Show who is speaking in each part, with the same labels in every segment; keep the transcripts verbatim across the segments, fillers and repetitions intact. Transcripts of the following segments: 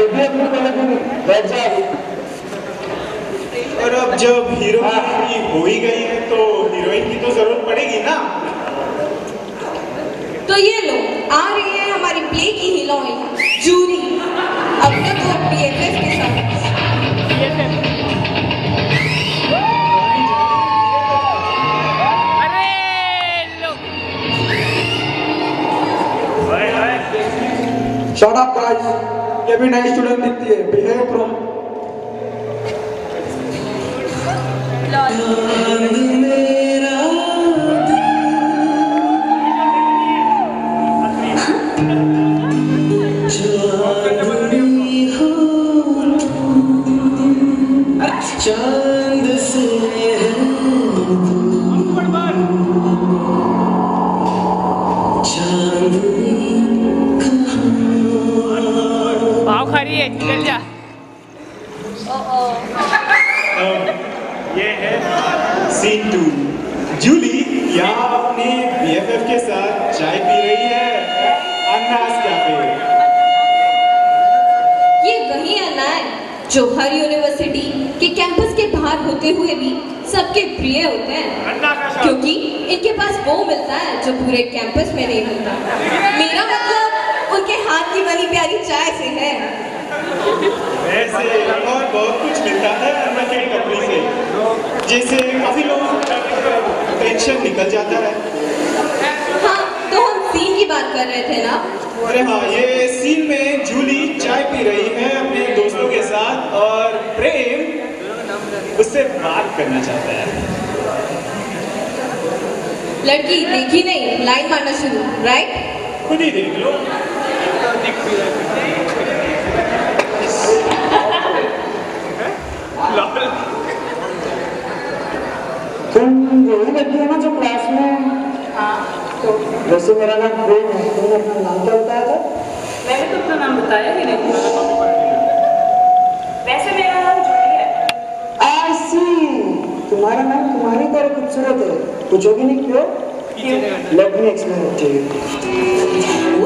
Speaker 1: भी अपनी गलत नहीं बैठ जाए।
Speaker 2: और अब जब हीरो की हो ही गई है तो हीरोइन की तो जरूरत पड़ेगी ना।
Speaker 3: तो ये लो आ रही है हमारी प्ले की हीरोइन जूली, अब तक वो बीएफएफ के साथ।
Speaker 1: Shut up guys, ये भी नई स्टूडेंट दिखती है, behave bro।
Speaker 4: चांद से
Speaker 5: पाव खा रही है, निकल जा।
Speaker 2: ये है सीन टू। जूली यहाँ अपने बीएफएफ के साथ चाय पी रही है अन्नास कैफे।
Speaker 3: ये वही अन्ना है जो हर यूनिवर्सिटी के कैंपस के बाहर होते हुए भी सबके प्रिय होते हैं, क्योंकि इनके पास वो मिलता है जो पूरे कैंपस में नहीं मिलता। मेरा मतलब उनके हाथ की बनी प्यारी चाय से है।
Speaker 2: वैसे और बहुत कुछ मिलता है अन्ना के टपरी से, जैसे काफी लोग टेंशन निकल जाता है।
Speaker 3: हाँ, तो हम सीन की बात कर रहे थे ना।
Speaker 2: अरे हाँ, ये सीन में जूली चाय पी रही है अपने दोस्तों के साथ और प्रेम उससे बात करना चाहता है।
Speaker 3: लड़की देखी नहीं, लाइन मारना शुरू, राइट?
Speaker 2: खुद ही देख लो।
Speaker 1: तुम वही लड़की हो ना जो क्लास में?
Speaker 6: हाँ।
Speaker 1: तो वैसे मेरा नाम प्रेम है, तुमने अपना नाम क्या बताया था?
Speaker 6: मैंने तो अपना नाम बताया ही नहीं। वैसे मेरा नाम जूली है।
Speaker 1: I see, तुम्हारा नाम तुम्हारी तरह खूबसूरत है, पूछोगी नहीं क्यों? Let me explain it to you।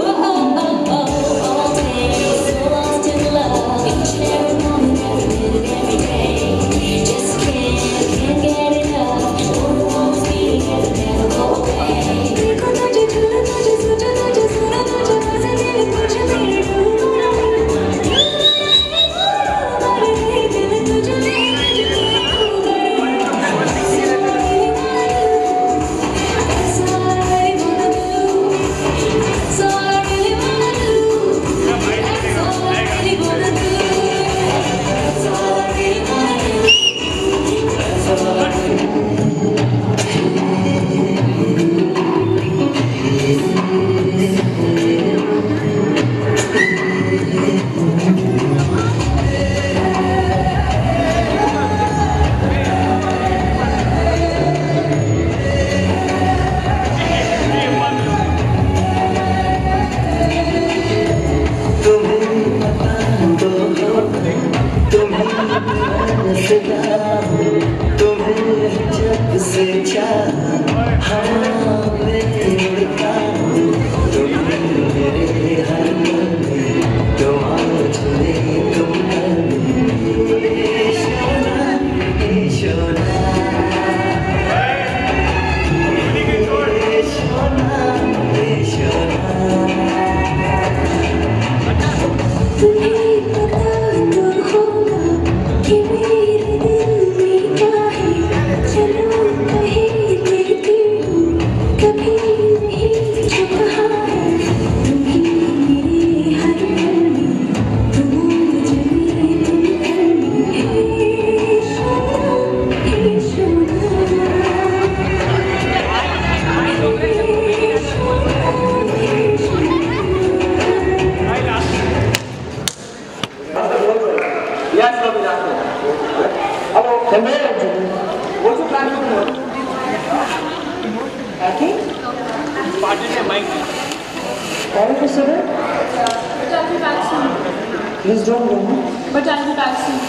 Speaker 1: Please don't go.
Speaker 6: But I'll be back soon.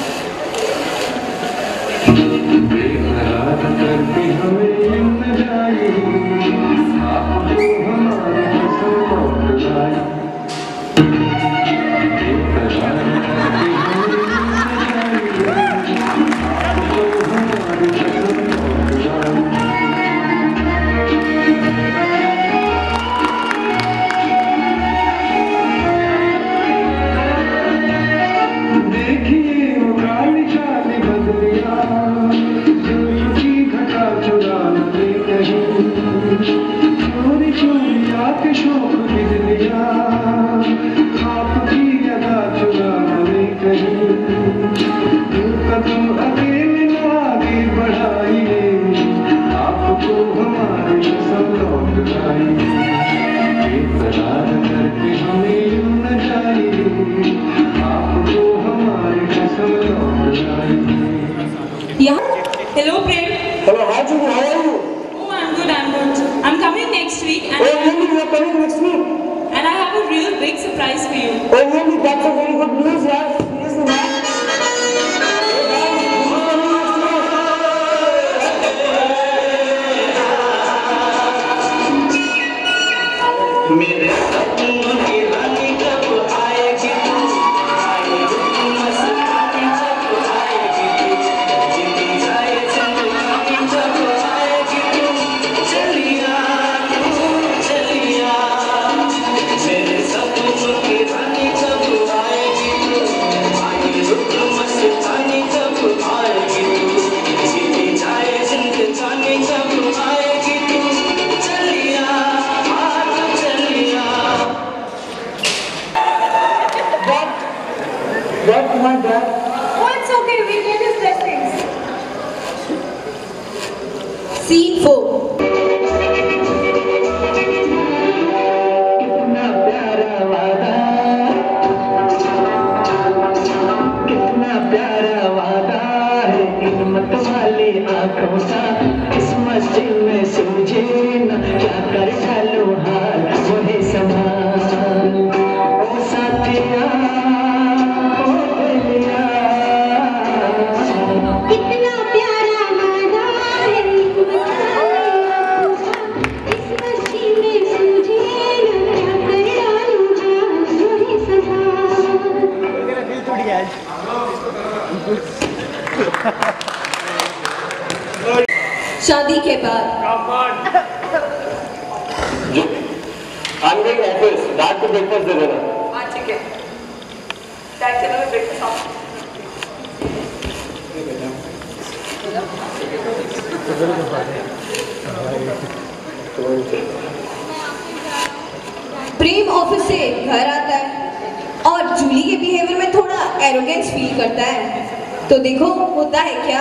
Speaker 1: Hello, hi Julie, how are you?
Speaker 6: Oh, I'm good, I'm good. I'm coming next week and,
Speaker 1: Oh, really? You are coming next week?
Speaker 6: and I have a real big surprise for you.
Speaker 1: Oh, really? That's a very good news, yeah. Seriously, man.
Speaker 4: मेरे सपनों की रानी कब आएगी तू आएगी मस्तानी जब आएगी तू जीती जाए जिंदगानी जब आएगी तू चलिया तू चलिया मेरे सपनों की रानी कब आएगी तू आएगी मस्तानी जब आएगी तू जीती जाए जिंदगानी जब आएगी तू चलिया
Speaker 1: What, my dad?
Speaker 6: Oh, it's okay, we get his blessings.
Speaker 3: Scene four.
Speaker 4: कितना प्यारा वादा कितना प्यारा वादा है इन मत वाली आंखों का इस मस्जिद में सूझे न क्या कर डालूं हाल वही संभाल ओ साथिया ओ दिलिया
Speaker 5: कितना प्यारा वादा है इस मस्जिद में सूझे न क्या कर डालूं हाल वही संभाल।
Speaker 3: शादी के बाद
Speaker 1: I'm going to office. Dad को breakfast दे देना.
Speaker 6: हाँ, ठीक है. Dad, can I have breakfast now?
Speaker 3: Prem office से घर आता है और जूली के बिहेवियर में थोड़ा एरोगेंस फील करता है। तो देखो होता है क्या।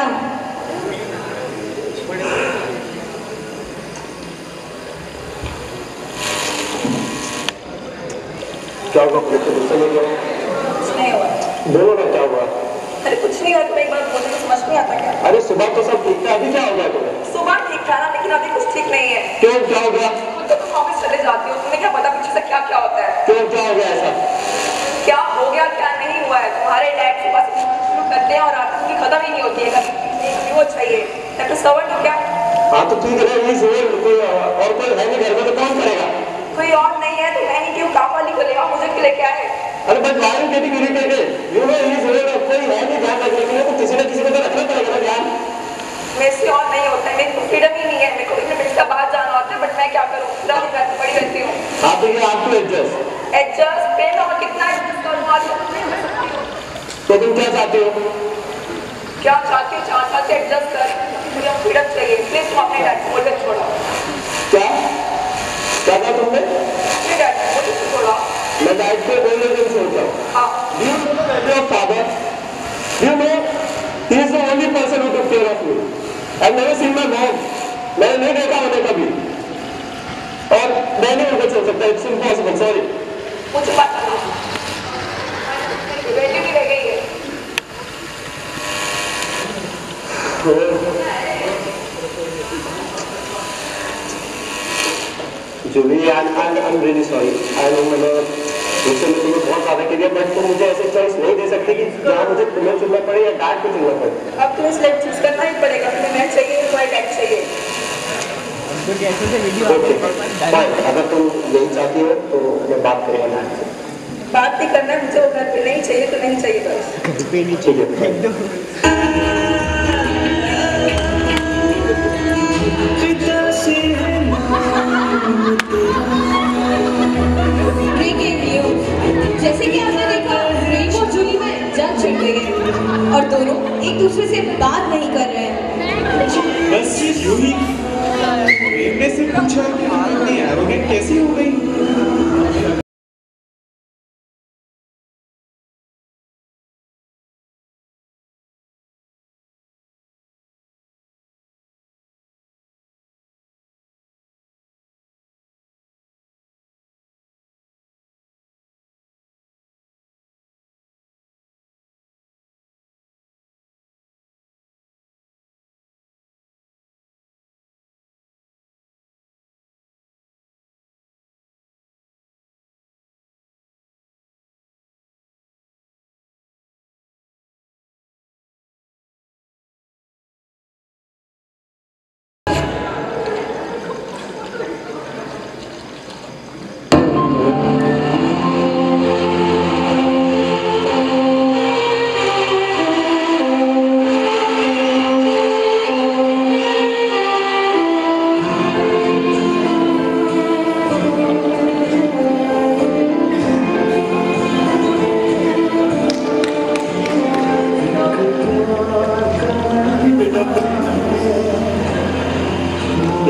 Speaker 1: क्या होगा? पुलिस से गुस्सा नहीं हुआ?
Speaker 6: कुछ नहीं हुआ.
Speaker 1: बोलो ना क्या हुआ?
Speaker 6: अरे कुछ नहीं हुआ, तुम्हें एक बार बोलने को समझ नहीं आता क्या?
Speaker 1: अरे सुबह तो सब ठीक था, अभी क्या हो गया तुम्हें?
Speaker 6: सुबह ठीक था ना, लेकिन अभी कुछ ठीक नहीं है.
Speaker 1: क्यों, क्या हो गया?
Speaker 6: खुद तो तुम ऑफिस चले जाती हो, तुम्हें क्या पता पीछे से क्या क्या होता है?
Speaker 1: क्यों, क्या हो गया ऐसा?
Speaker 6: क्या हो गया क्या नहीं हुआ है? तुम्हारे डैड सुबह से शुरू करते हैं और रात तक की खत्म ही नहीं होती है. कभी वो चाहिए डॉक्टर सवर तो क्या?
Speaker 1: हाँ तो ठीक है, ये सुबह कोई और कोई है नहीं घर में तो कौन करेगा?
Speaker 6: कोई और नहीं है तो मैं ही क्यों? काम वाली को लेगा, मुझे के लिए क्या है?
Speaker 1: अरे बस viral getting irritated. You know ये सुबह कोई है नहीं ध्यान रखने के लिए, तो किसी न किसी को तो रखना पड़ेगा ना ध्यान.
Speaker 6: मेरे से और नहीं होता है, मेरे को फ्रीडम ही नहीं है. मेरे को इतने मिनट से बाहर जाना होता है, बट मैं क्या करूँ? पूरा दिन घर पे पड़ी रहती हूँ.
Speaker 1: हाँ तो ये आपको एडजस्ट.
Speaker 6: एडजस्ट पेन और कितना एडजस्ट करूँ? आज
Speaker 1: तो तुम क्या चाहते हो?
Speaker 6: क्या चाहती हूँ? चाह चाहते एडजस्ट कर. मुझे फ्रीडम चाहिए, प्लीज तुम अपने डैड को बोल के छोड़ो.
Speaker 1: क्या क्या कहा तुमने?
Speaker 6: अपने डैड को बोल के छोड़ो.
Speaker 1: मैं डैड को बोलने के लिए छोड़ता हूँ.
Speaker 6: हाँ.
Speaker 1: Do you know the idea of father? Do you know he is the only person who took care of me. I've never seen my mom. मैंने नहीं देखा उन्हें कभी. और मैं नहीं उनको छोड़ सकता. It's impossible. Sorry.
Speaker 6: मुझे पता नहीं. बेटी भी रह गई है.
Speaker 1: Julie, I'm, I'm, I'm really sorry. I know मैंने मुझसे मैं तुम्हें बहुत ज़्यादा किया, बट तुम मुझे ऐसे चॉइस नहीं दे सकती कि जहाँ मुझे तुम्हें चुनना पड़े या डैड को चुनना पड़े.
Speaker 6: अब तुम्हें सिलेक्ट चूज करना ही पड़ेगा. तुम्हें मैं चाहिए, तुम्हारे डैड चाहिए.
Speaker 1: Okay fine. अगर तुम नहीं चाहती हो तो मैं बात करूँगा डैड से.
Speaker 6: बात नहीं करना है मुझे. वो घर पे नहीं चाहिए तो नहीं चाहिए बस.
Speaker 1: ठीक है.
Speaker 3: Breaking news. जैसे कि आपने देखा, प्रेम और जूली में जंग छिड़ गई है और दोनों एक दूसरे से बात नहीं कर रहे हैं.
Speaker 2: बस यूं ही प्रेम ने से पूछा कि आप इतनी एरोगेंट कैसी हो गई?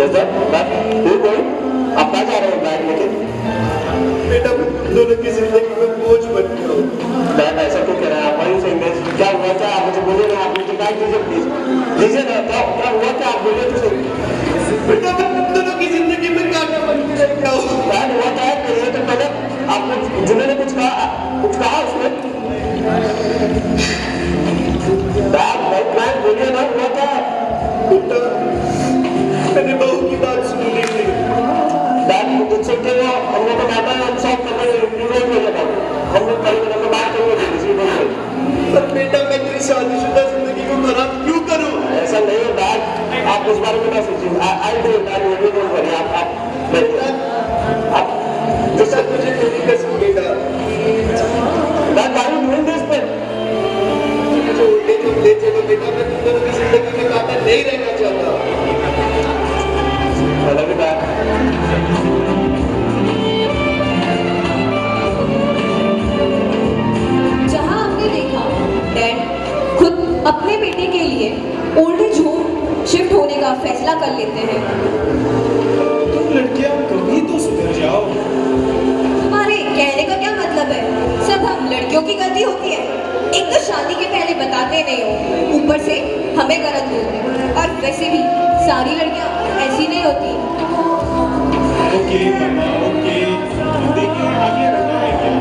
Speaker 1: जैसा तू कोई अब कहाँ जा रहे हो बैग लेके?
Speaker 2: बेटा मैं तुम दोनों की जिंदगी में बोझ बन गया हूँ।
Speaker 1: बैग ऐसा क्यों कह रहा है? भाई से इंग्लिश क्या हुआ क्या? आप मुझे बोलिए ना, आप मुझे बैग दीजिए प्लीज, दीजिए ना। क्या क्या हुआ क्या? आप बोलिए तो सही।
Speaker 2: बेटा मैं तुम दोनों की जिंदगी में कांटा बन के रह गया हूँ।
Speaker 1: बैग हुआ क्या है? ये तो पहले आपने जुम्मे ने कुछ कहा, कुछ कहा उसमें? बैग बैग बोलिए ना, हुआ क्या है?
Speaker 2: बेटा मैंने बहू की बात सुनी थी।
Speaker 1: बैग मुझसे के वो हम लोग को कहता है हम सब करने रिपोर्ट हो जाता है। हम लोग कल में बात करेंगे किसी को नहीं।
Speaker 2: पर बेटा मैं तेरी शादीशुदा जिंदगी को खराब क्यों करूं?
Speaker 1: ऐसा नहीं है बैग, आप उस बारे में ना सोचिए। I do it, I do it, करिए आप आप
Speaker 2: बेटा
Speaker 1: आप
Speaker 2: जैसा तुझे मेरी कसम बेटा
Speaker 1: बैग गाड़ी ढूंढ दे इस पर।
Speaker 2: मुझे उल्टे तुम ले चलो बेटा, मैं तुम दोनों की जिंदगी में कांटा नहीं रहना चाहता।
Speaker 1: हेलो बेटा,
Speaker 3: जहां हमने देखा डैड खुद अपने बेटे के लिए ओल्ड एज होम शिफ्ट होने का फैसला कर लेते हैं।
Speaker 2: तुम लड़कियां कभी तो सुधर जाओ।
Speaker 3: तुम्हारे कहने का क्या मतलब है? सब हम लड़कियों की गलती होती है। एक तो शादी के पहले बताते नहीं हो, ऊपर से हमें गलत बोलते हो। और वैसे भी सारी लड़कियां ऐसी नहीं होती।
Speaker 2: ओके मम्मा ओके, देखिए आगे रखना है क्या?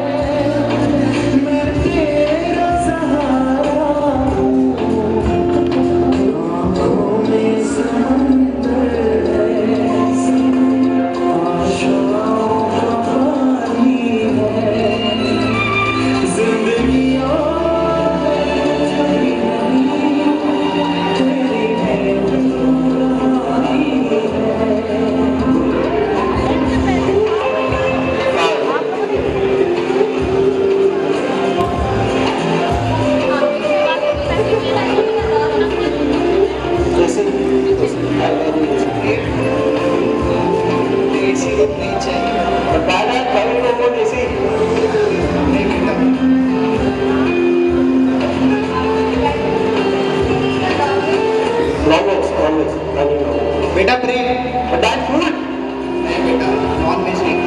Speaker 2: बेटा प्रेम नहीं बेटा नॉन वेज नहीं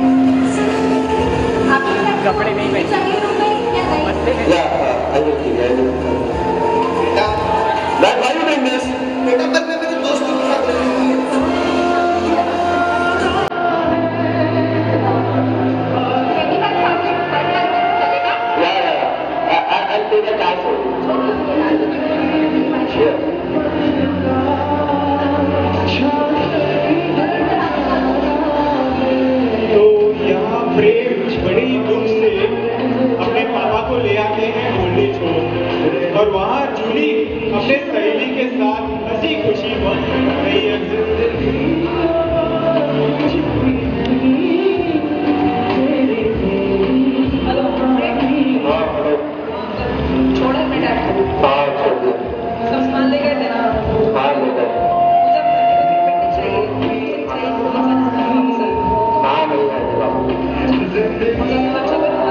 Speaker 3: कपड़े नहीं पहने।
Speaker 2: बेटा बेटा पर मैं मेरे दोस्तों के साथ रहूंगा। तो यहाँ प्रेम बड़े ही दुख से अपने पापा को ले आते हैं ओल्ड एज होम, और वहाँ जूली अपने सहेली के साथ हंसी खुशी बन रही है।
Speaker 6: छोड़ा मैं डैड को सब सामान ले गए थे ना। मुझे पेटी चाहिए, पेटी चाहिए, मुझे अच्छा बनवा।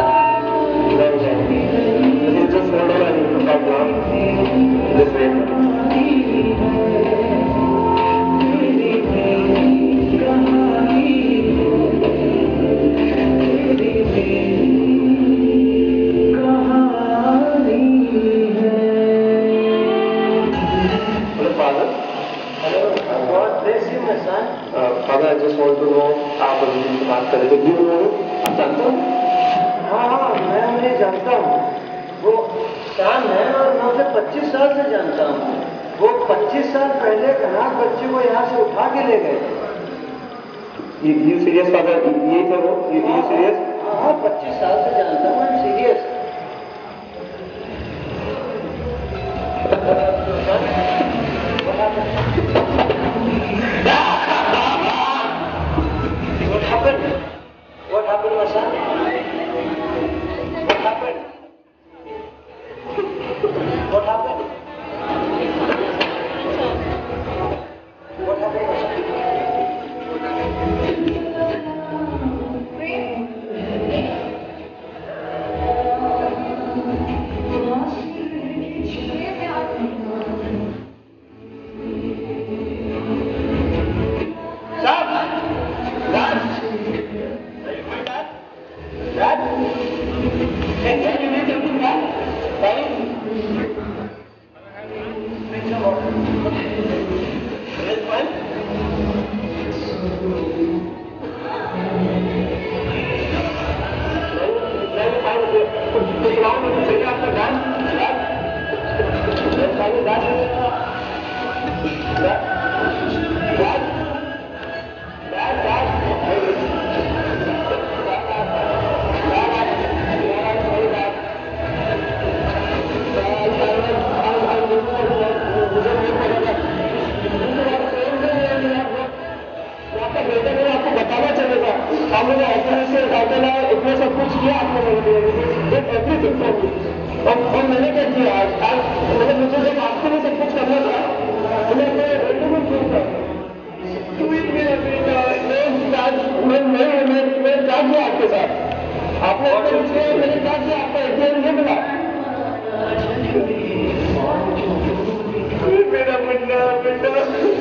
Speaker 1: Father, I just want to know, आप अभी से बात कर रहे थे, क्यों हो? आप जानते हो?
Speaker 7: हाँ हाँ मैं उन्हें जानता हूँ। वो शाम है और मैं उसे पच्चीस साल से जानता हूँ। वो पच्चीस साल पहले कनाक बच्चे को यहाँ से उठा के ले गए थे।
Speaker 1: You serious father? ये थे वो? You serious?
Speaker 7: हाँ हाँ पच्चीस साल से जानता हूँ, मैं serious. What happened? What happened, my son? What happened? What happened? What happened, my son?
Speaker 1: के साथ। आपने मेरे ख्याल से आपका एटीएम नहीं मिला। मेरा मुन्ना बेटा